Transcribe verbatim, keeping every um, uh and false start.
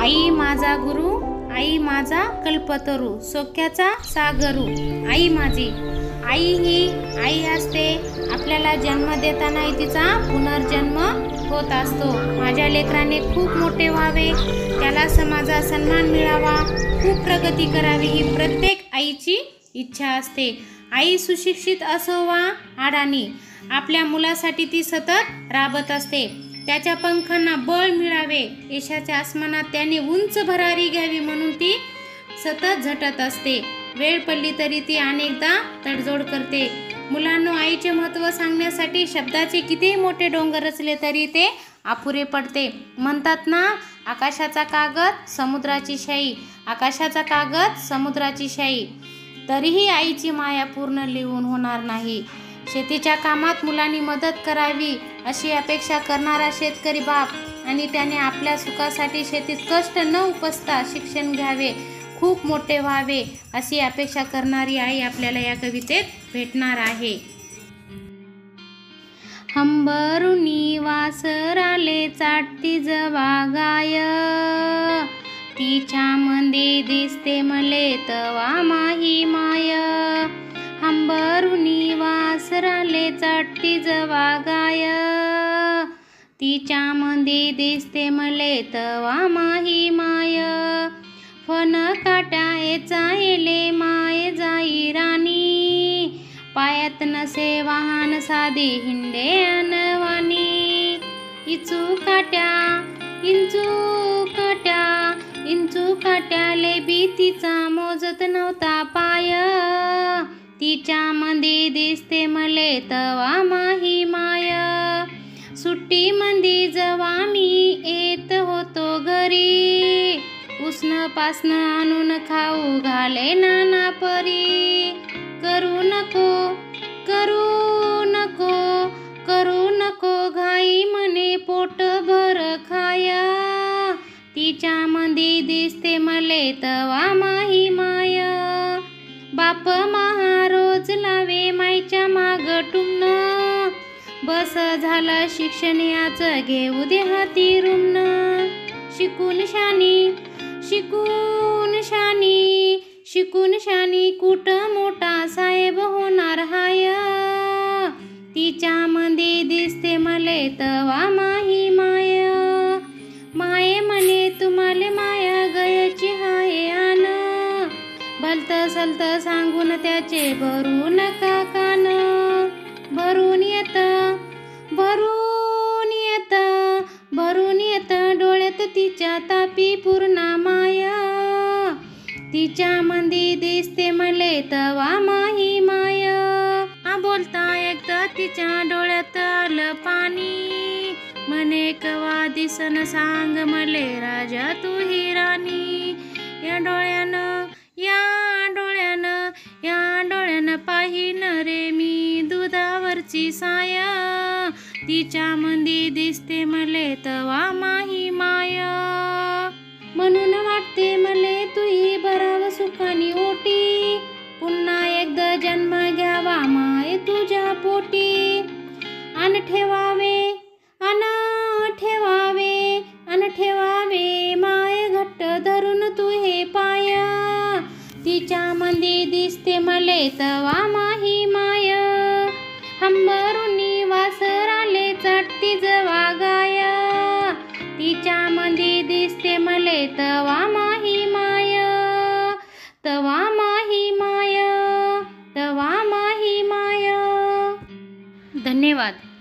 आई माझा गुरु, आई माझा कल्पतरू, सौख्याचा सागरू, आई माझी. आई ही आई असते. आपल्याला जन्म देताना तिचा पुनर्जन्म होत असतो. माझ्या लेकराने खूप मोठे व्हावे, त्याला समाजात सन्मान मिळावा, खूप प्रगती करावी ही प्रत्येक आईची इच्छा असते. आई सुशिक्षित असो वा अडाणी, आपल्या मुलासाठी ती सतत राबत असते. त्याच्या पंखांना बळ मिळावे, यशाच्या आसमानात त्याने उंच भरारी घ्यावी म्हणून ती सतत झटत असते. वेळ पडली तरी ती अनेकदा तडजोड करते. मुलांनो, आईचे महत्त्व सांगण्यासाठी शब्दाचे कितीही मोठे डोंगर रचले तरी ते अपुरे पडते. म्हणतात ना, आकाशाचा कागद समुद्राची शाई, आकाशाचा कागद समुद्राची शाई. तरीही आईची माया पूर्ण लिहून होणार नाही. शेतीच्या कामात मुलांनी मदत करावी अशी अपेक्षा करणारा शेतकरी बाप आणि त्याने आपल्या सुखासाठी शेतीत कष्ट न उपसता शिक्षण घ्यावे, खूप मोठे व्हावे अशी अपेक्षा करणारी आई आपल्याला या कवितेत भेटणार आहे. हंबरुनी वासराले चाटती जवा गाय, तिच्या मंदी दिसते मले तवा माही माय. हंबरुनी वासराले चाटती जवा गाय, तिच्या मंदी दिसते मले तवा माही माय. फन काट्या एचा येले माय जाई राणी, पायात नसे वाहन साधी हिंडे अनवानी. इचू काट्या इंचू काट्या इंचू काट्याले भीतीचा मोजत नव्हता पाय, तिच्या मंदी दिसते मले तवा माही माय. सुट्टी मंदी जवा मी येत होतो घरी, उष्ण पासन आणून खाऊ घाले नाना परी. करू नको करू नको करू नको घाई म्हणे पोट भर खाया, तिच्या मंदी दिसते मले तवा माही माय. बाप महारोज लावे माईच्या माग टुमन, बस झालं शिक्षण याचं घेऊ दे हाती रुमन. शिकून शानी शिकून शानी शिकून शानी कुठ मोठा साहेब होणार हाय, तिच्या मंदी दिसते मले तवा माही माय. माये म्हणे तुम्हाले माया गयची हाय आन, भलत सलत सांगून त्याचे भरू नका कान. भरून येत भरून येत भरून येत डोळ्यात तिच्या तापी पूर्ण माया, तिच्या मंदी दिसते मले तवा माही माय. आ बोलता एकदा तिच्या डोळ्यात आलं पाणी, म्हणे कवा दिसन सांग मले राजा तू ही राणी. या डोळ्यानं या डोळ्यानं या डोळ्यानं पाहिन रे मी दुधावरची साया, तिच्या मंदी दिसते मले तवा माही माय. म्हणून वाटते मले तुही भराव सुखानी ओटी, पुन्हा एकदा जन्म घ्यावा माय तुझ्या पोटी. अन ठेवावे अन ठेवावे अन ठेवावे माय घट्ट धरून तू हे पाया, तिच्या मंदी दिसते मले तवा माही माय. हंबरुनी वासराले चाटती जवा गाय, तिच्या मंदी दिसते मले तवा माही माय. तवा माही माय तवा माही माय. धन्यवाद.